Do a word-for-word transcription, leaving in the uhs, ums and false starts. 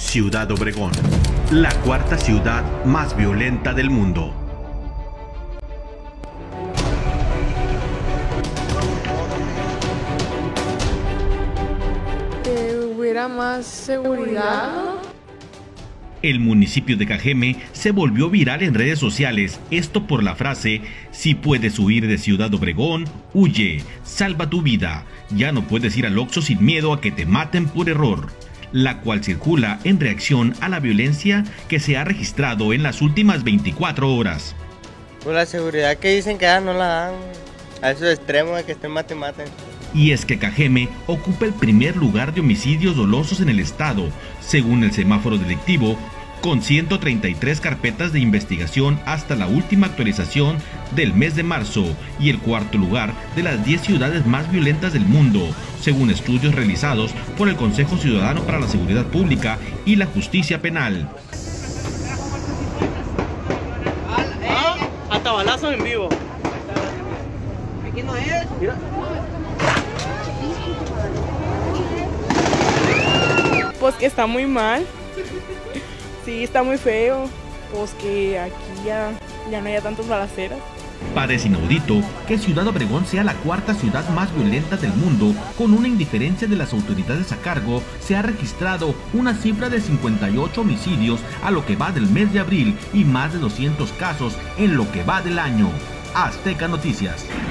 Ciudad Obregón, la cuarta ciudad más violenta del mundo. Que hubiera más seguridad, ¿no? El municipio de Cajeme se volvió viral en redes sociales, esto por la frase: si puedes huir de Ciudad Obregón, huye, salva tu vida, ya no puedes ir al Oxxo sin miedo a que te maten por error, la cual circula en reacción a la violencia que se ha registrado en las últimas veinticuatro horas. Pues la seguridad que dicen que ya no la dan, a esos extremos de que estén mate y maten. Y es que Cajeme ocupa el primer lugar de homicidios dolosos en el estado, según el semáforo delictivo, con ciento treinta y tres carpetas de investigación hasta la última actualización del mes de marzo, y el cuarto lugar de las diez ciudades más violentas del mundo, según estudios realizados por el Consejo Ciudadano para la Seguridad Pública y la Justicia Penal. ¿Ah? Hasta balazos en vivo. Aquí no es. Mira. Pues que está muy mal. Sí, está muy feo. Pues que aquí ya, ya no haya tantas balaceras. Parece inaudito que Ciudad Obregón sea la cuarta ciudad más violenta del mundo. Con una indiferencia de las autoridades a cargo, se ha registrado una cifra de cincuenta y ocho homicidios a lo que va del mes de abril y más de doscientos casos en lo que va del año. Azteca Noticias.